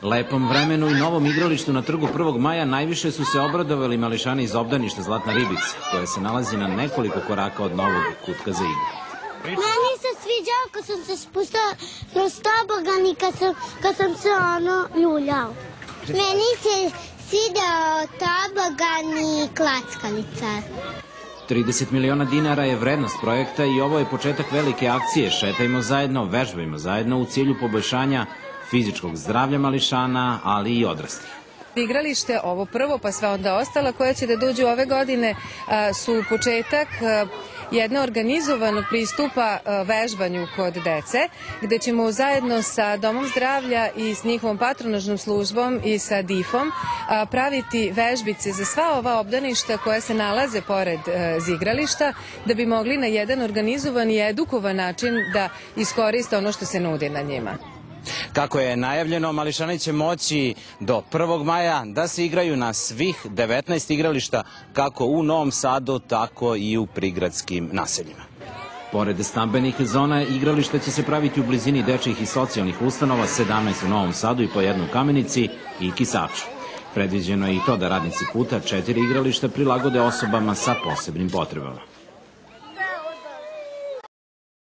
Lepom vremenu i novom igralištu na trgu 1. maja najviše su se obradovali mališani iz obdaništa Zlatna ribica, koje se nalazi na nekoliko koraka od novog kutka za igru. Meni se sviđao kad sam se spustila kroz tobogan i kad sam se ljuljao. Meni se svidao tobogan i klackalica. 30 miliona dinara je vrednost projekta i ovo je početak velike akcije Šetajmo zajedno, vežbajmo zajedno u cilju poboljšanja fizičkog zdravlja mališana, ali i odraslih. Igralište, ovo prvo pa sve onda ostala koja će da dođu ove godine su početak jedne organizovanog pristupa vežbanju kod dece, gde ćemo zajedno sa Domom zdravlja i s njihovom patronažnom službom i sa DIF-om praviti vežbice za sva ova obdaništa koja se nalaze pored igrališta, da bi mogli na jedan organizovan i edukovan način da iskoriste ono što se nudi na njima. Kako je najavljeno, mališani će moći do 1. maja da se igraju na svih 19 igrališta, kako u Novom Sadu, tako i u prigradskim naseljima. Pored stambenih zona, igrališta će se praviti u blizini dečjih i socijalnih ustanova, 17 u Novom Sadu i po jednu u Kamenici i Kisaču. Predviđeno je i to da radnici puta 4 igrališta prilagode osobama sa posebnim potrebama.